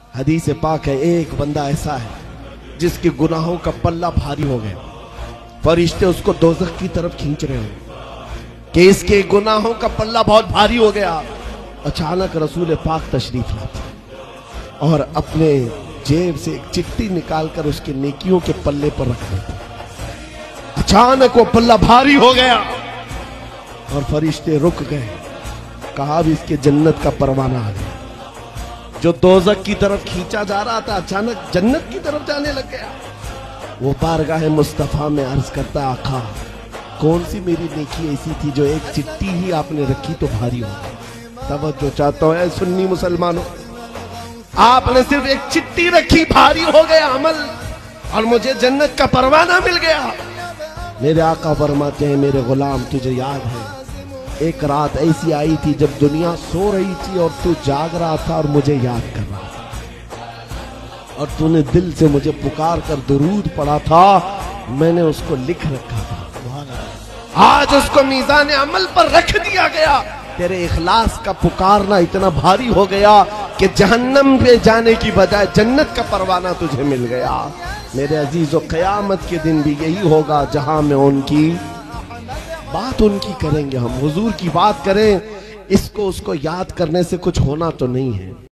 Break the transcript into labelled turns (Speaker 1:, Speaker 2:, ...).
Speaker 1: حدیث پاک ہے ایک بندہ ایسا ہے جس کے گناہوں کا پلہ بھاری ہو گیا، فرشتے اس کو دوزخ کی طرف کھینچ رہے ہوں کہ اس کے گناہوں کا پلہ بہت بھاری ہو گیا۔ اچانک رسول پاک تشریف لاتے اور اپنے جیب سے ایک چٹھی نکال کر اس کے نیکیوں کے پلے پر رکھ دیتے۔ اچانک وہ پلہ بھاری ہو گیا اور فرشتے رک گئے، کہا اب اس کے جنت کا پروانہ آ گیا۔ جو دوزخ کی طرف کھینچا جا رہا تھا اچانک جنت کی طرف جانے لگ گیا۔ وہ بارگاہ مصطفیٰ میں عرض کرتا، آقا کون سی میری نیکی ایسی تھی جو ایک چٹھی ہی آپ نے رکھی تو بھاری ہو گئی؟ توجہ چاہتا ہوں اے سنی مسلمانوں، آپ نے صرف ایک چٹھی رکھی، بھاری ہو گیا عمل اور مجھے جنت کا پروانہ مل گیا۔ میرے آقا فرماتے ہیں میرے غلام تجھے یاد ہے ایک رات ایسی آئی تھی جب دنیا سو رہی تھی اور تو جاگ رہا تھا اور مجھے یاد کر رہا تھا، اور تو نے دل سے مجھے پکار کر درود پڑھا تھا، میں نے اس کو لکھ رکھا تھا، آج اس کو میزان عمل پر رکھ دیا گیا۔ تیرے اخلاص کا پکارنا اتنا بھاری ہو گیا کہ جہنم پہ جانے کی بجائے جنت کا پروانہ تجھے مل گیا۔ میرے عزیز و قیامت کے دن بھی یہی ہوگا جہاں میں ان کی بات ان کی کریں گے، ہم حضور کی بات کریں، اس کو یاد کرنے سے کچھ ہونا تو نہیں ہے۔